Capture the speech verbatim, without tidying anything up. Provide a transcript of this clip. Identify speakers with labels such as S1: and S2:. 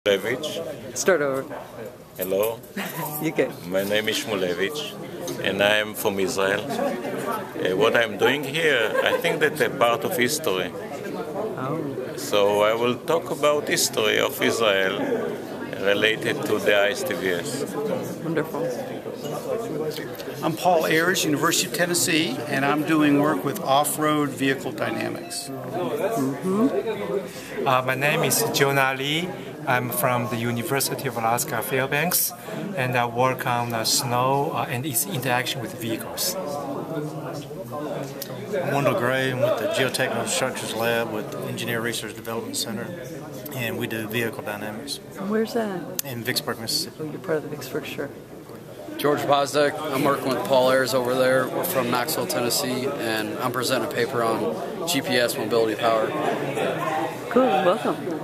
S1: Shmulevich.
S2: Start over.
S1: Hello.
S2: You can.
S1: My name is Shmulevich, and I am from Israel. Uh, what I'm doing here, I think that a part of history.
S2: Oh.
S1: So I will talk about history of Israel related to the I S T V S.
S2: Wonderful.
S3: I'm Paul Ayers, University of Tennessee, and I'm doing work with off-road vehicle dynamics.
S2: Mm-hmm.
S4: Uh, my name is Jonah Lee. I'm from the University of Alaska Fairbanks, and I work on the snow uh, and its interaction with vehicles.
S5: I'm Wendell Gray. I'm with the Geotechnical Structures Lab with the Engineer Research Development Center, and we do vehicle dynamics.
S2: Where's that?
S5: In Vicksburg, Mississippi.
S2: Oh, you're part of the Vicksburg, sure.
S6: George Bosdek. I'm working with Paul Ayers over there. We're from Knoxville, Tennessee, and I'm presenting a paper on G P S mobility power.
S2: Cool, welcome.